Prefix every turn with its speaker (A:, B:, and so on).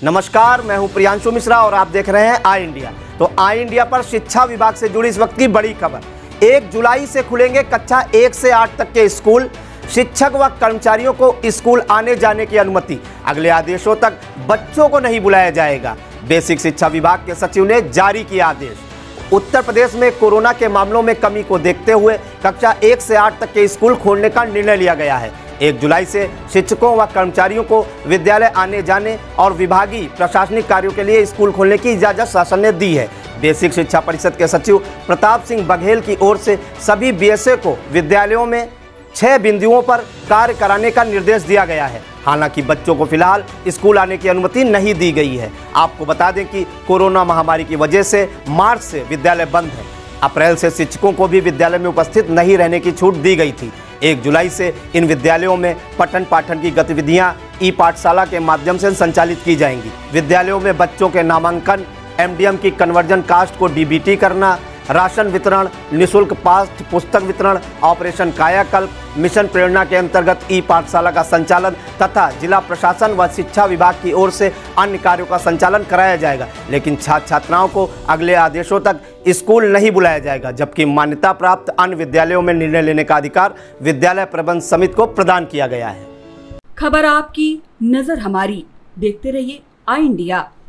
A: नमस्कार, मैं हूं प्रियांशु मिश्रा और आप देख रहे हैं आई इंडिया। तो आई इंडिया पर शिक्षा विभाग से जुड़ी इस वक्त की बड़ी खबर। 1 जुलाई से खुलेंगे कक्षा 1 से 8 तक के स्कूल। शिक्षक व कर्मचारियों को स्कूल आने जाने की अनुमति। अगले आदेशों तक बच्चों को नहीं बुलाया जाएगा। बेसिक शिक्षा विभाग के सचिव ने जारी किया आदेश। उत्तर प्रदेश में कोरोना के मामलों में कमी को देखते हुए कक्षा 1 से 8 तक के स्कूल खोलने का निर्णय लिया गया है। 1 जुलाई से शिक्षकों व कर्मचारियों को विद्यालय आने जाने और विभागीय प्रशासनिक कार्यों के लिए स्कूल खोलने की इजाज़त शासन ने दी है। बेसिक शिक्षा परिषद के सचिव प्रताप सिंह बघेल की ओर से सभी बीएसए को विद्यालयों में 6 बिंदुओं पर कार्य कराने का निर्देश दिया गया है। हालांकि बच्चों को फिलहाल स्कूल आने की अनुमति नहीं दी गई है। आपको बता दें कि कोरोना महामारी की वजह से मार्च से विद्यालय बंद है। अप्रैल से शिक्षकों को भी विद्यालय में उपस्थित नहीं रहने की छूट दी गई थी। 1 जुलाई से इन विद्यालयों में पठन पाठन की गतिविधियां ई पाठशाला के माध्यम से संचालित की जाएंगी। विद्यालयों में बच्चों के नामांकन, एमडीएम की कन्वर्जन कास्ट को डीबीटी करना, राशन वितरण, निःशुल्क पाठ्य पुस्तक वितरण, ऑपरेशन कायाकल्प, मिशन प्रेरणा के अंतर्गत ई पाठशाला का संचालन तथा जिला प्रशासन व शिक्षा विभाग की ओर से अन्य कार्यों का संचालन कराया जाएगा। लेकिन छात्र छात्राओं को अगले आदेशों तक स्कूल नहीं बुलाया जाएगा, जबकि मान्यता प्राप्त अन्य विद्यालयों में निर्णय लेने का अधिकार विद्यालय प्रबंध समिति को प्रदान किया गया है।
B: खबर आपकी, नजर हमारी। देखते रहिए आई इंडिया।